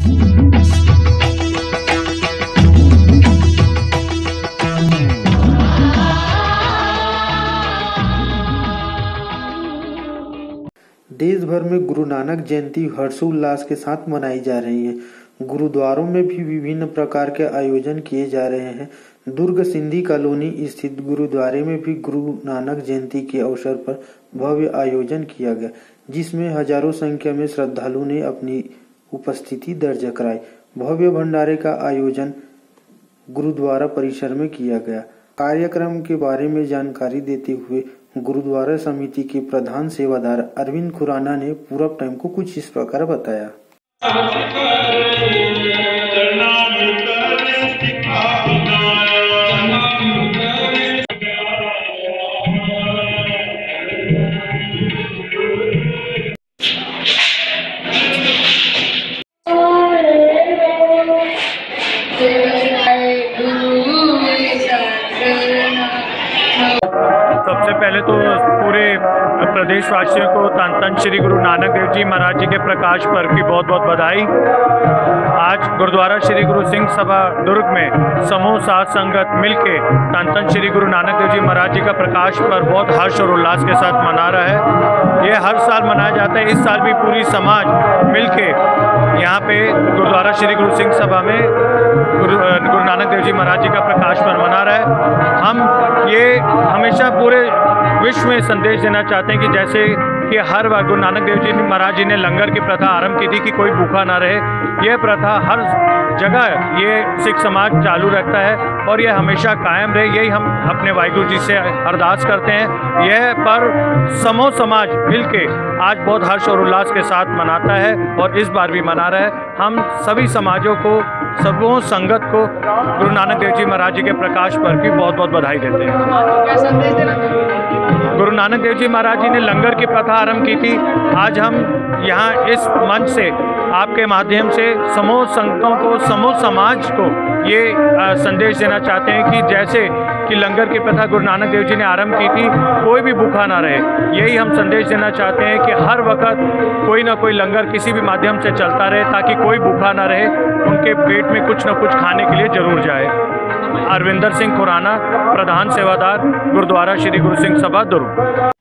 देश भर में गुरु नानक जयंती हर्षोल्लास के साथ मनाई जा रही है। गुरुद्वारों में भी विभिन्न प्रकार के आयोजन किए जा रहे हैं। दुर्ग सिंधी कॉलोनी स्थित गुरुद्वारे में भी गुरु नानक जयंती के अवसर पर भव्य आयोजन किया गया, जिसमें हजारों संख्या में श्रद्धालुओं ने अपनी उपस्थिति दर्ज कराई। भव्य भंडारे का आयोजन गुरुद्वारा परिसर में किया गया। कार्यक्रम के बारे में जानकारी देते हुए गुरुद्वारा समिति के प्रधान सेवादार अरविंद खुराना ने पूरब टाइम को कुछ इस प्रकार बताया। सबसे पहले तो पूरे प्रदेशवासियों को धन श्री गुरु नानक देव जी महाराज जी के प्रकाश पर्व की बहुत बहुत बधाई। आज गुरुद्वारा श्री गुरु सिंह सभा दुर्ग में समूह साध संगत मिलके धन श्री गुरु नानक देव जी महाराज जी का प्रकाश पर्व बहुत हर्ष और उल्लास के साथ मना रहा है। ये हर साल मनाया जाता है। इस साल भी पूरी समाज मिलके यहाँ पे गुरुद्वारा श्री गुरु सिंह सभा में गुरु नानक देव जी महाराज जी का प्रकाश पर्व मना रहा है। हम ये हमेशा पूरे विश्व में संदेश देना चाहते हैं कि जैसे कि हर बार गुरु नानक देव जी महाराज जी ने लंगर की प्रथा आरंभ की थी कि कोई भूखा ना रहे। यह प्रथा हर जगह ये सिख समाज चालू रखता है और यह हमेशा कायम रहे, यही हम अपने वाहिगुरु जी से अरदास करते हैं। यह पर्व समूह समाज मिलके आज बहुत हर्ष और उल्लास के साथ मनाता है और इस बार भी मना रहा है। हम सभी समाजों को, समूह संगत को गुरु नानक देव जी महाराज जी के प्रकाश पर्व की बहुत बहुत बधाई देते हैं। गुरु नानक देव जी महाराज जी ने लंगर की प्रथा आरंभ की थी। आज हम यहाँ इस मंच से आपके माध्यम से समूह संगतों को, समूह समाज को ये संदेश देना चाहते हैं कि जैसे कि लंगर की प्रथा गुरु नानक देव जी ने आरंभ की थी, कोई भी भूखा ना रहे। यही हम संदेश देना चाहते हैं कि हर वक्त कोई ना कोई लंगर किसी भी माध्यम से चलता रहे ताकि कोई भूखा ना रहे, उनके पेट में कुछ न कुछ खाने के लिए जरूर जाए। अरविंदर सिंह खुराना, प्रधान सेवादार, गुरुद्वारा श्री गुरु सिंह सभा दुर्ग।